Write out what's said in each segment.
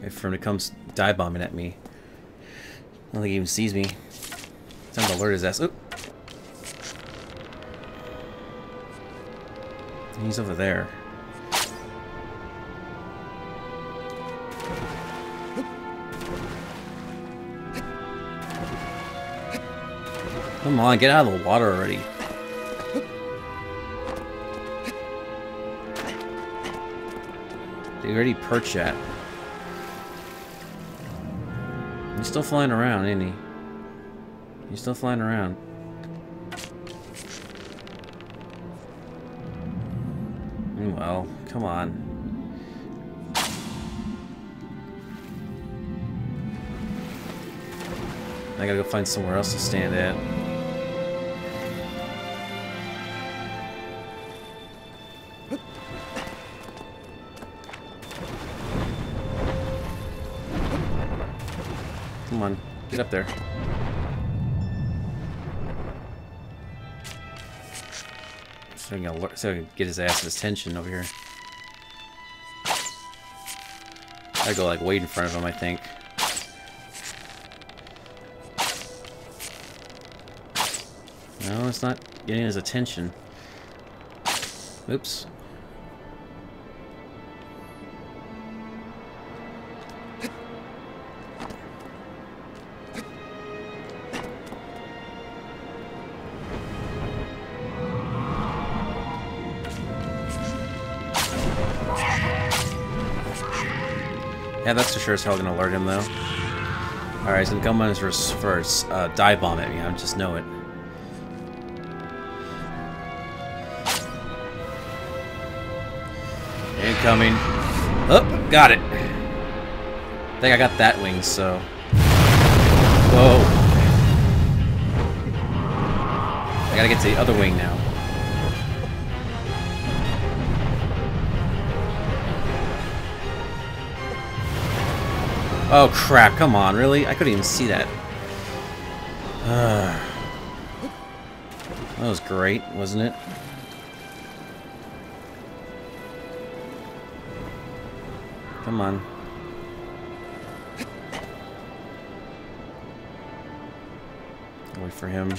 Wait for him to come dive bombing at me. I don't think he even sees me. Time to alert his ass. Oop. He's over there. Come on, get out of the water already. They already perch at. He's still flying around, ain't he? He's still flying around. Well, come on. I gotta go find somewhere else to stand at. Come on, get up there. So I can get his ass's attention over here. I go like wait in front of him, I think. No, it's not getting his attention. Oops. Yeah, that's for sure as hell gonna alert him, though. Alright, he's gonna come on his first dive bomb at me, I just know it. Incoming. Oh, got it. I think I got that wing, so... Whoa. I gotta get to the other wing now. Oh crap, come on, really? I couldn't even see that. That was great, wasn't it? Come on. Wait for him.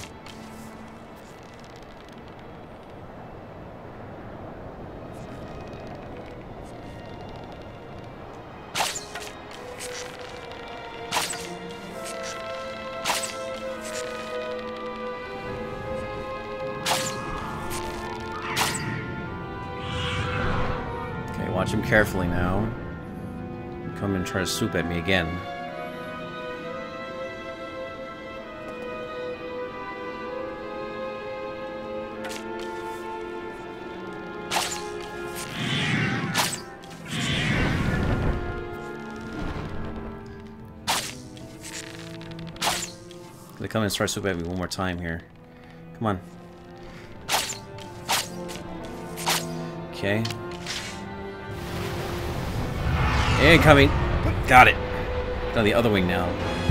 Watch him carefully now. Come and try to swoop at me again. They come and try to swoop at me one more time here. Come on. Okay. Incoming. Got it. On the other wing now.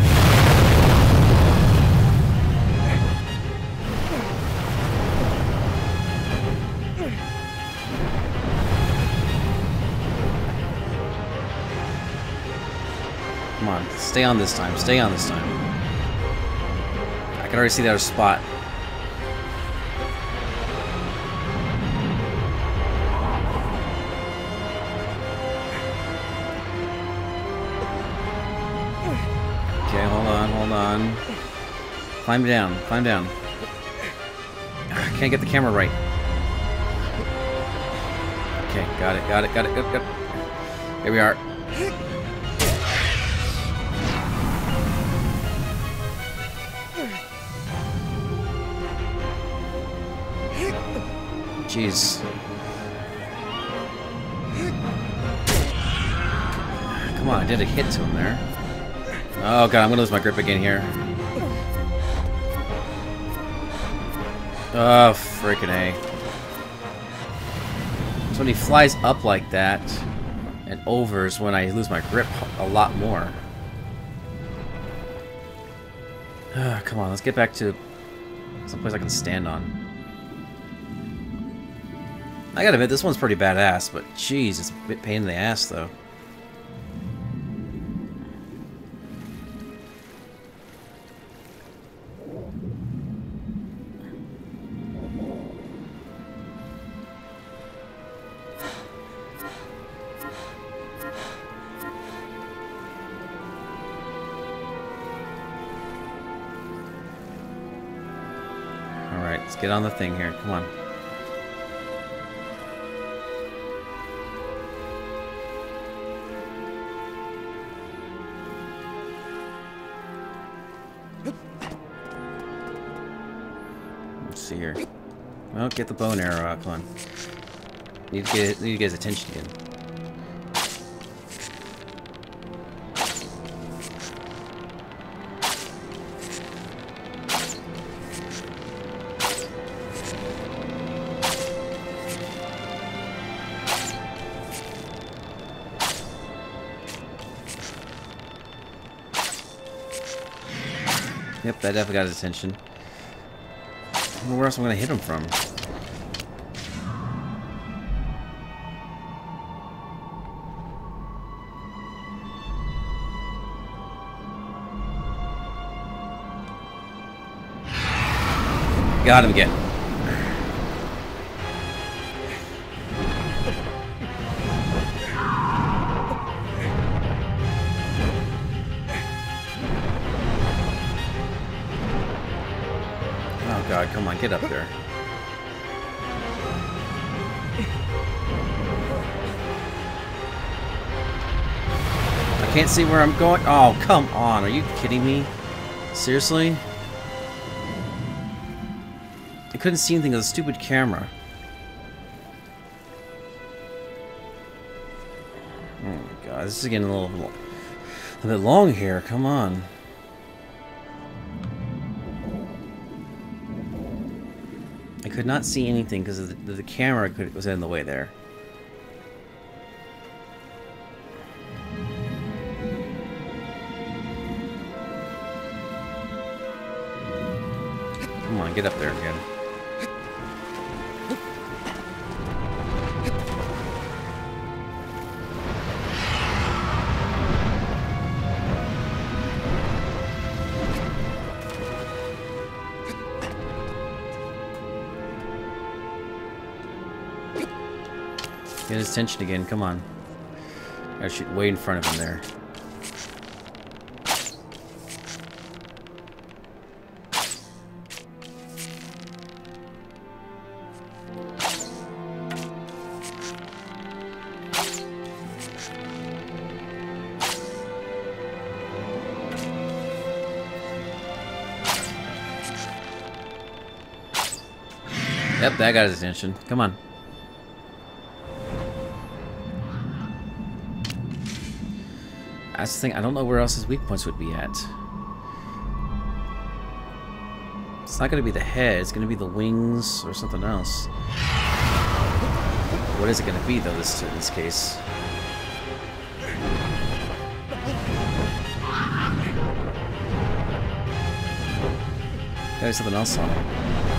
Come on. Stay on this time. Stay on this time. I can already see the other spot. Okay, hold on. Climb down, climb down. I can't get the camera right. Okay, got it. Good. Here we are. Jeez. Come on, I did a hit to him there. Oh god, I'm gonna lose my grip again here. Oh, frickin' A. So when he flies up like that and over is when I lose my grip a lot more. Come on, let's get back to someplace I can stand on. I gotta admit, this one's pretty badass, but jeez, it's a bit pain in the ass though. Let's get on the thing here. Come on. Let's see here. Well, get the bow and arrow out. Come on. Need to get his attention again. Yep, that definitely got his attention. I don't know where else I'm gonna hit him from. Got him again. Oh god, come on, get up there. I can't see where I'm going. Oh, come on. Are you kidding me? Seriously? I couldn't see anything with a stupid camera. Oh my god, this is getting a bit long here. Come on. I could not see anything because the camera was in the way there. Come on, get up there again. Get his attention again, come on. Gotta shoot way in front of him there. Yep, that got his attention. Come on. That's the thing, I don't know where else his weak points would be at. It's not going to be the head, it's going to be the wings or something else. What is it going to be, though, in this case? There's something else on it.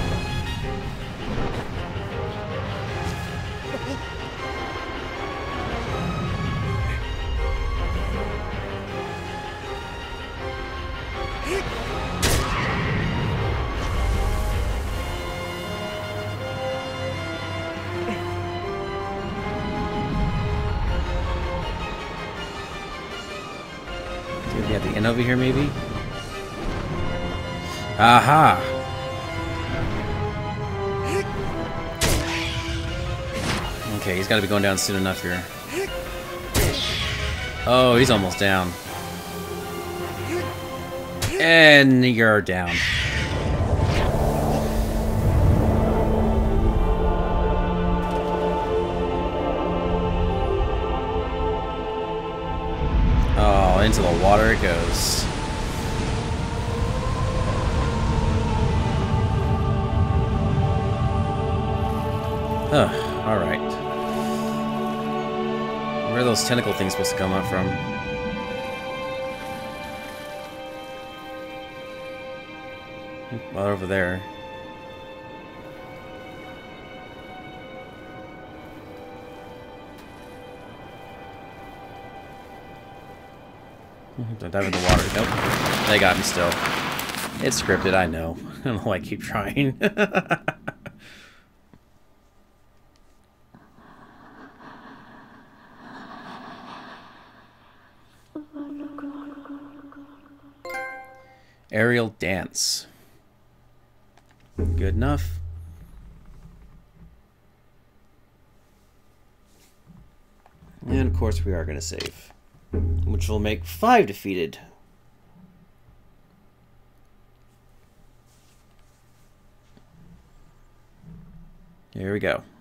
At the end over here, maybe? Aha! Okay, he's got to be going down soon enough here. Oh, he's almost down. And you're down. Oh, into the water it goes. Alright. Where are those tentacle things supposed to come up from? Well, over there. Don't dive in the water. Nope. They got me still. It's scripted, I know. I don't know why I keep trying. Aerial dance. Good enough. And of course we are going to save, which will make 5 defeated. Here we go.